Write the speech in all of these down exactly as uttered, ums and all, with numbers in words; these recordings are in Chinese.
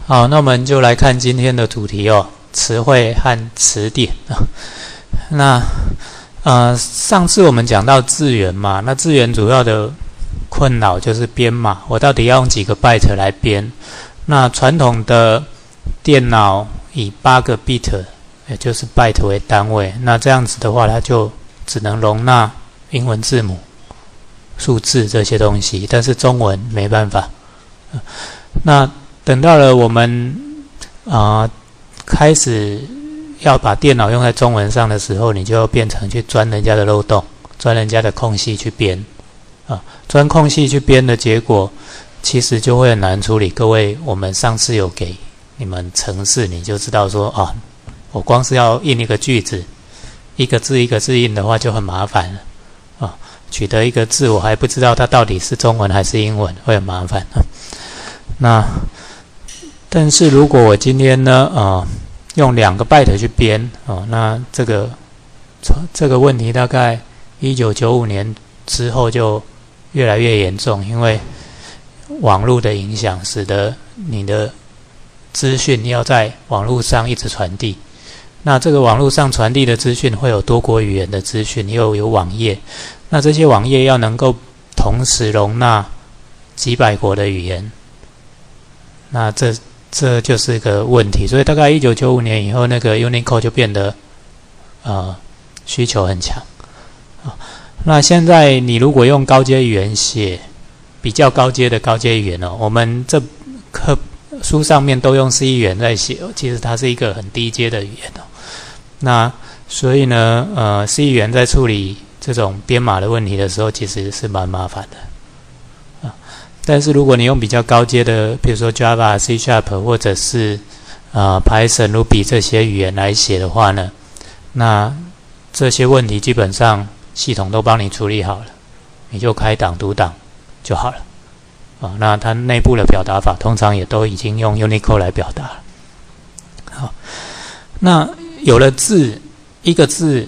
好，那我们就来看今天的主题哦，词汇和词典啊。那呃，上次我们讲到字元嘛，那字元主要的困扰就是编码，我到底要用几个 byte 来编？那传统的电脑以八个 bit， 也就是 byte 为单位，那这样子的话，它就只能容纳英文字母、数字这些东西，但是中文没办法。那等到了我们啊、呃、开始要把电脑用在中文上的时候，你就要变成去钻人家的漏洞，钻人家的空隙去编啊，钻空隙去编的结果，其实就会很难处理。各位，我们上次有给你们程式，你就知道说啊，我光是要印一个句子，一个字一个字印的话就很麻烦了啊。取得一个字，我还不知道它到底是中文还是英文，会很麻烦啊。那但是如果我今天呢，呃，用两个 byte 去编哦、呃，那这个这个问题大概一九九五年之后就越来越严重，因为网络的影响，使得你的资讯要在网络上一直传递。那这个网络上传递的资讯会有多国语言的资讯，又有网页，那这些网页要能够同时容纳几百国的语言，那这这就是个问题。所以大概一九九五年以后，那个 Unicode 就变得呃需求很强啊。那现在你如果用高阶语言写比较高阶的高阶语言哦，我们这课书上面都用 C 语言在写，其实它是一个很低阶的语言哦。那所以呢，呃 ，C 语言在处理这种编码的问题的时候，其实是蛮麻烦的啊。但是如果你用比较高阶的，比如说 Java、C Sharp 或者是呃 Python、Ruby 这些语言来写的话呢，那这些问题基本上系统都帮你处理好了，你就开档读档就好了啊。那它内部的表达法通常也都已经用 Unicode 来表达了。好，那有了字，一个字、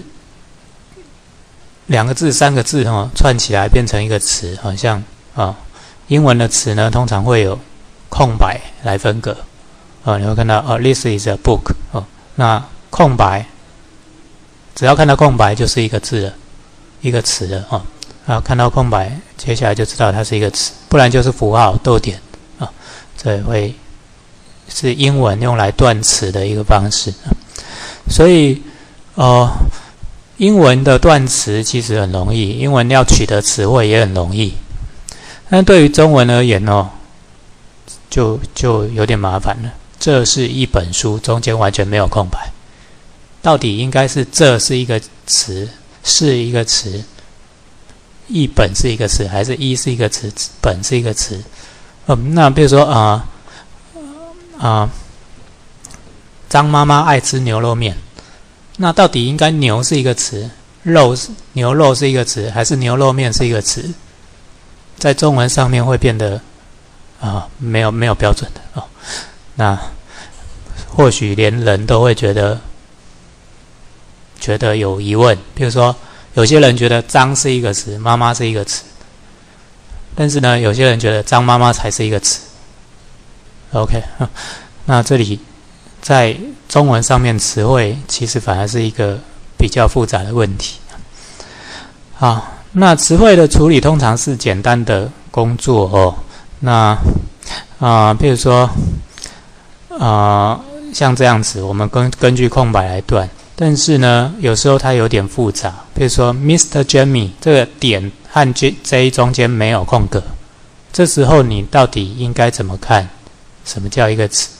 两个字、三个字哦，串起来变成一个词，好像啊，英文的词呢，通常会有空白来分隔啊。你会看到哦 ，this is a book 哦，那空白，只要看到空白就是一个字了，一个词了哦。啊，看到空白，接下来就知道它是一个词，不然就是符号、逗点啊，这会是英文用来断词的一个方式啊。所以，呃，英文的断词其实很容易，英文要取得词汇也很容易。但对于中文而言哦，就就有点麻烦了。这是一本书，中间完全没有空白，到底应该是这是一个词，是一个词，一本是一个词，还是一是一个词，本是一个词？嗯，那比如说啊啊。呃呃张妈妈爱吃牛肉面，那到底应该牛是一个词，肉牛肉是一个词，还是牛肉面是一个词？在中文上面会变得啊没有没有标准的哦。那或许连人都会觉得觉得有疑问，比如说有些人觉得张是一个词，妈妈是一个词，但是呢，有些人觉得张妈妈才是一个词。OK， 那这里。在中文上面，词汇其实反而是一个比较复杂的问题。好，那词汇的处理通常是简单的工作哦。那啊、呃，比如说啊、呃，像这样子，我们根根据空白来断。但是呢，有时候它有点复杂。比如说 ，Mister Jamie 这个点和 J, J 中间没有空格，这时候你到底应该怎么看？什么叫一个词？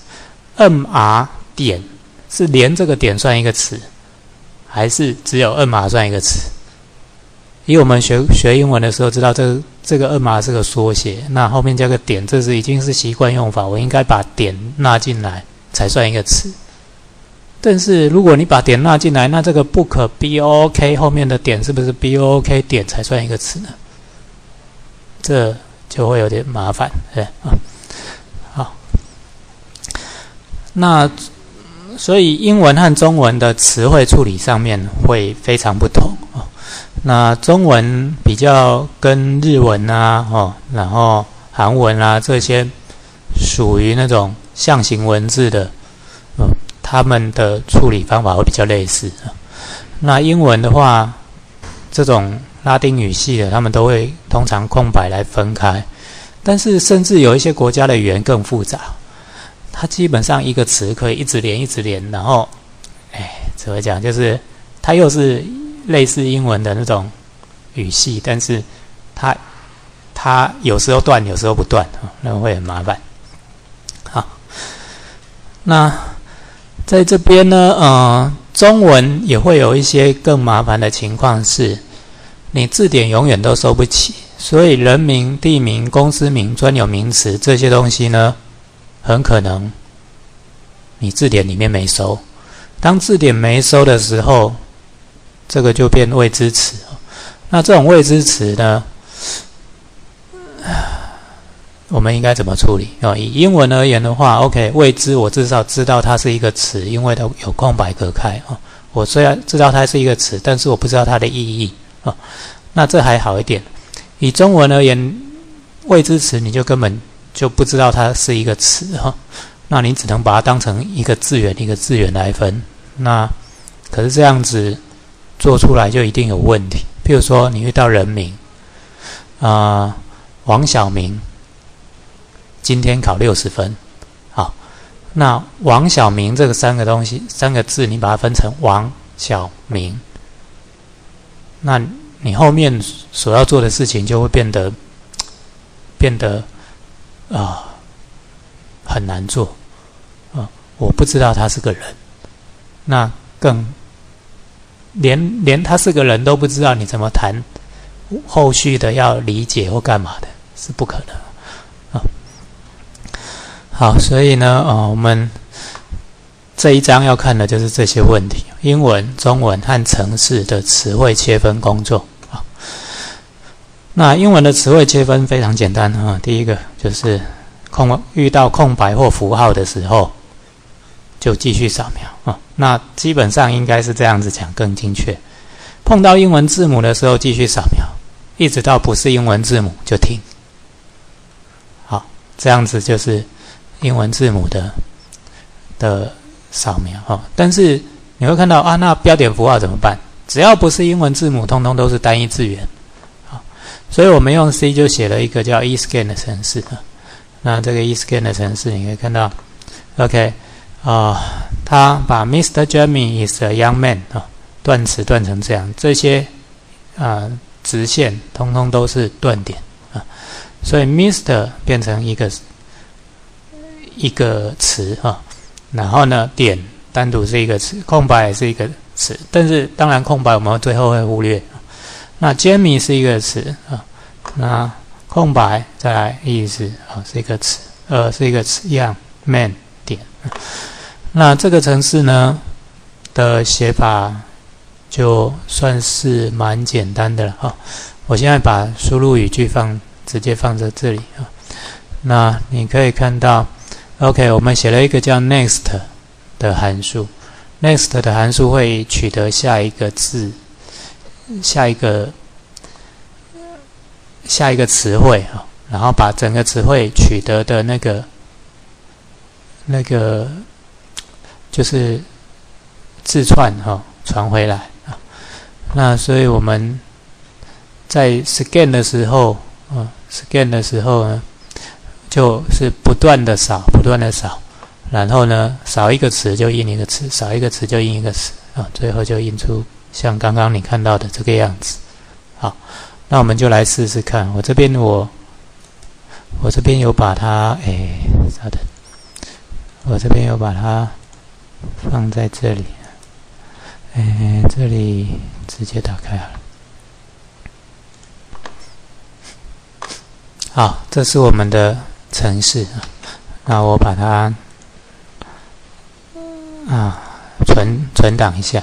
M R 点是连这个点算一个词，还是只有 M R 算一个词？以我们学学英文的时候知道，这个这个 M R 是个缩写，那后面加个点，这是已经是习惯用法。我应该把点纳进来才算一个词。但是如果你把点纳进来，那这个 book B O O K 后面的点是不是 B O O K 点才算一个词呢？这就会有点麻烦，对啊。那所以英文和中文的词汇处理上面会非常不同哦。那中文比较跟日文啊，哦，然后韩文啊这些属于那种象形文字的，嗯，他们的处理方法会比较类似。那英文的话，这种拉丁语系的，他们都会通常空白来分开。但是甚至有一些国家的语言更复杂，它基本上一个词可以一直连一直连，然后，哎，怎么讲？就是它又是类似英文的那种语系，但是它它有时候断，有时候不断，那会很麻烦。好，那在这边呢，呃，中文也会有一些更麻烦的情况是，你字典永远都收不齐，所以人名、地名、公司名、专有名词这些东西呢，很可能你字典里面没收。当字典没收的时候，这个就变未知词。那这种未知词呢，我们应该怎么处理？哦，以英文而言的话 ，OK， 未知我至少知道它是一个词，因为它有空白隔开啊。我虽然知道它是一个词，但是我不知道它的意义啊。那这还好一点。以中文而言，未知词你就根本就不知道它是一个词哈，那你只能把它当成一个字元一个字元来分。那可是这样子做出来就一定有问题。譬如说你遇到人名，啊、呃，王小明今天考六十分，好，那王小明这个三个东西三个字，你把它分成王小明，那你后面所要做的事情就会变得变得啊、呃、很难做啊、呃！我不知道他是个人，那更连连他是个人都不知道，你怎么谈后续的要理解或干嘛的，是不可能啊。好，所以呢，呃，我们这一章要看的就是这些问题：英文、中文和程式的词汇切分工作。那英文的词汇切分非常简单啊，第一个就是空遇到空白或符号的时候，就继续扫描啊。那基本上应该是这样子讲更精确。碰到英文字母的时候继续扫描，一直到不是英文字母就停。好，这样子就是英文字母的的扫描啊。但是你会看到啊，那标点符号怎么办？只要不是英文字母，通通都是单一字元。所以我们用 C 就写了一个叫 eScan 的程式。那这个 eScan 的程式你可以看到 OK 啊、呃，它把 Mister Jamie is a young man 啊、呃、断词断成这样，这些啊、呃、直线通通都是断点啊、呃，所以 Mister 变成一个一个词啊、呃，然后呢点单独是一个词，空白也是一个词，但是当然空白我们最后会忽略。那 Jamie 是一个词啊，那空白再来意思啊是一个词，呃是一个词样 man 点。那这个程式呢的写法就算是蛮简单的了啊。我现在把输入语句放直接放在这里啊。那你可以看到 ，OK， 我们写了一个叫 next 的函数 ，next 的函数会取得下一个字。下一个下一个词汇啊，然后把整个词汇取得的那个那个就是字串哈传回来啊。那所以我们在 scan 的时候啊 ，scan 的时候呢，就是不断的扫，不断的扫，然后呢，扫一个词就印一个词，扫一个词就印一个词啊，最后就印出。像刚刚你看到的这个样子，好，那我们就来试试看。我这边我我这边有把它，哎，稍等，我这边有把它放在这里，哎，这里直接打开好了。好，这是我们的程式，那我把它啊存存档一下。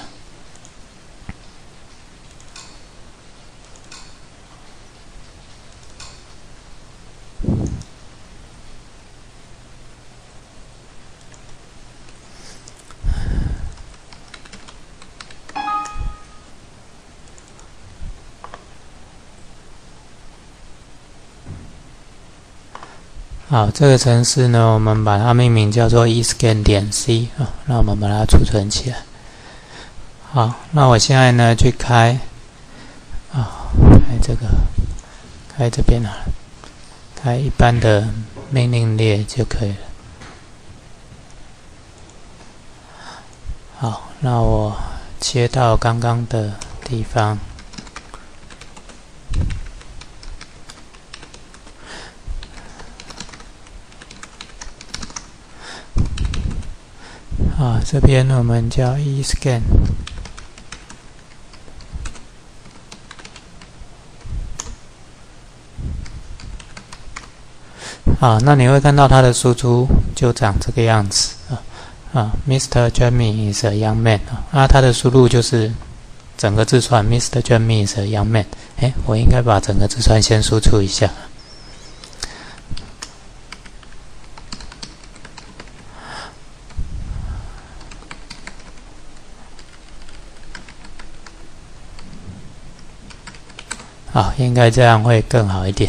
好，这个程式呢，我们把它命名叫做 escan 点 c 啊，那我们把它储存起来。好，那我现在呢去开啊，开这个，开这边好了，开一般的命令列就可以了。好，那我切到刚刚的地方。啊，这边我们叫 escan。啊，那你会看到它的输出就长这个样子啊啊 ，Mister Jamie is a young man 啊，那它的输入就是整个字串 Mister Jamie is a young man。哎，我应该把整个字串先输出一下。好，应该这样会更好一点。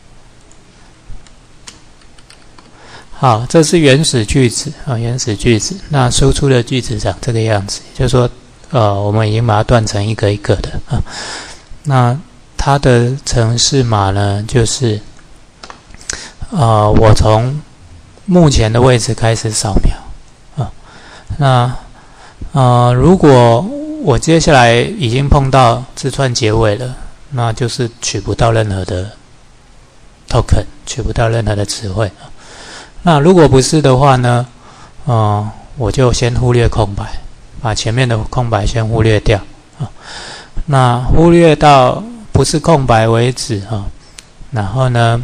好，这是原始句子啊，原始句子。那输出的句子长这个样子，就是说，呃，我们已经把它断成一个一个的啊。那它的程式码呢，就是呃，我从目前的位置开始扫描啊。那呃，如果我接下来已经碰到字串结尾了，那就是取不到任何的 token， 取不到任何的词汇。那如果不是的话呢，呃，我就先忽略空白，把前面的空白先忽略掉啊。那忽略到不是空白为止啊。然后呢，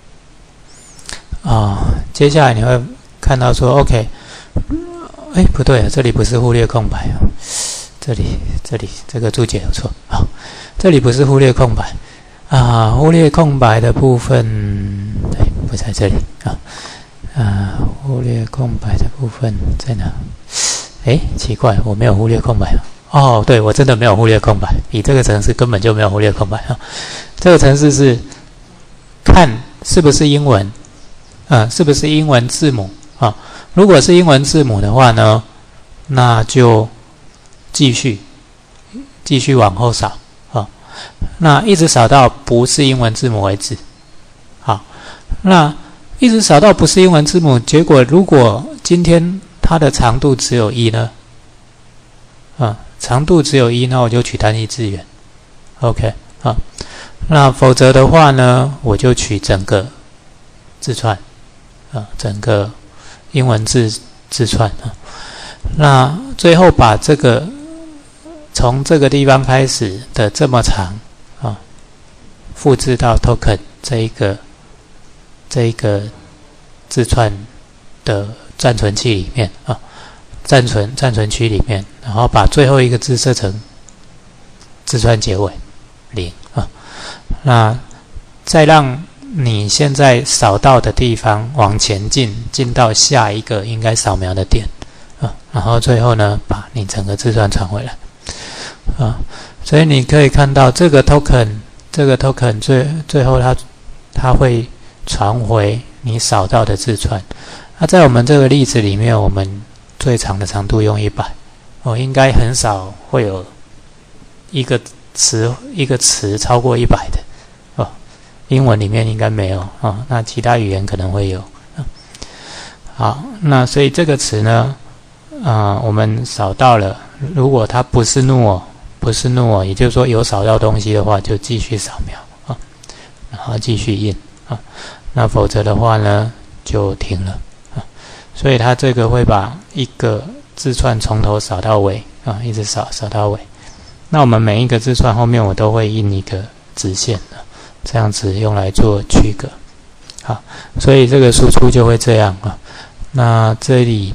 啊，接下来你会看到说 ，OK， 哎，不对啊，这里不是忽略空白啊。这里，这里这个注解有错。好，这里不是忽略空白啊，忽略空白的部分，对，不在这里啊。啊，忽略空白的部分在哪？哎，奇怪，我没有忽略空白哦。对，我真的没有忽略空白，比这个程式根本就没有忽略空白啊。这个程式是看是不是英文，呃，是不是英文字母啊？如果是英文字母的话呢，那就继续继续往后扫啊，那一直扫到不是英文字母为止。好，那一直扫到不是英文字母，结果如果今天它的长度只有一呢？啊，长度只有一，那我就取单一字元。OK 啊，那否则的话呢，我就取整个字串啊，整个英文字字串啊。那最后把这个从这个地方开始的这么长啊，复制到 token 这一个这一个字串的暂存器里面啊，暂存暂存区里面，然后把最后一个字设成字串结尾零啊，那再让你现在扫到的地方往前进，进到下一个应该扫描的点啊，然后最后呢，把你整个字串传回来啊，所以你可以看到这个 token 这个 token 最最后它它会传回你扫到的字串。那、啊、在我们这个例子里面，我们最长的长度用一百哦，应该很少会有一个词一个词超过一百的哦，英文里面应该没有哦，那其他语言可能会有。哦、好，那所以这个词呢，啊、呃，我们扫到了，如果它不是 null 不是 null，也就是说有扫到东西的话，就继续扫描啊、哦，然后继续印啊、哦，那否则的话呢，就停了啊。所以它这个会把一个字串从头扫到尾啊，一直扫扫到尾。那我们每一个字串后面我都会印一个直线的，这样子用来做区隔。好，所以这个输出就会这样啊。那这里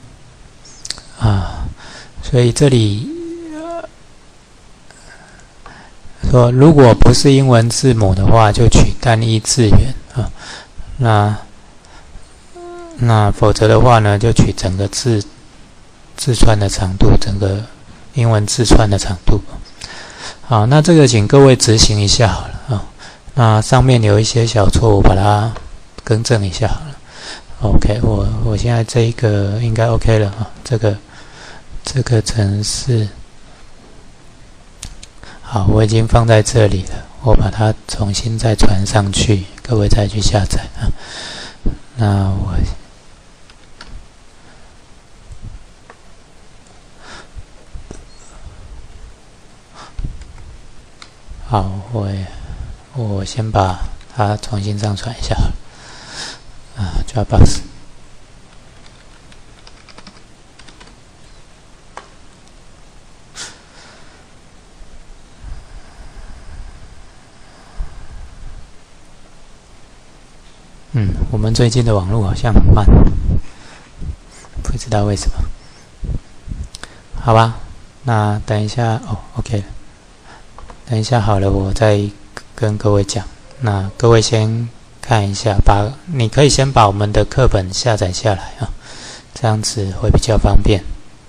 啊，所以这里。说如果不是英文字母的话，就取单一字元啊。那那否则的话呢，就取整个字字串的长度，整个英文字串的长度。好，那这个请各位执行一下好了啊。那上面有一些小错误，把它更正一下好了。 OK， 我我现在这一个应该 OK 了啊，这个这个程式，好，我已经放在这里了，我把它重新再传上去，各位再去下载啊。那我好，我我先把它重新上传一下啊 ，Dropbox。嗯，我们最近的网络好像很慢，不知道为什么。好吧，那等一下哦 ，OK， 等一下好了，我再跟各位讲。那各位先看一下，把你可以先把我们的课本下载下来啊，这样子会比较方便。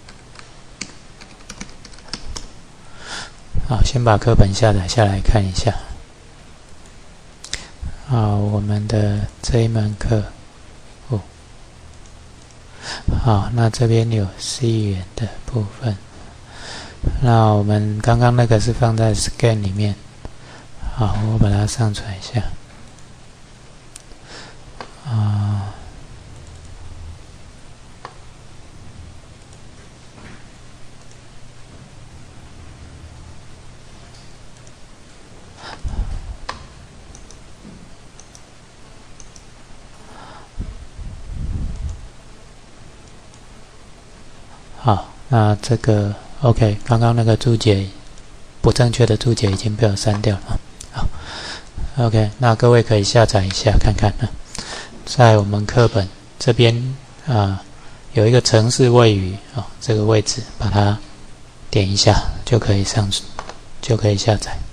好，先把课本下载下来看一下。好，我们的这一门课，哦，好，那这边有 C 语言的部分，那我们刚刚那个是放在 Scan 里面，好，我把它上传一下，啊，好，那这个 OK， 刚刚那个注解不正确的注解已经被我删掉了。好 ，OK， 那各位可以下载一下看看啊，在我们课本这边啊有一个程式位语啊、哦、这个位置，把它点一下就可以上，就可以下载。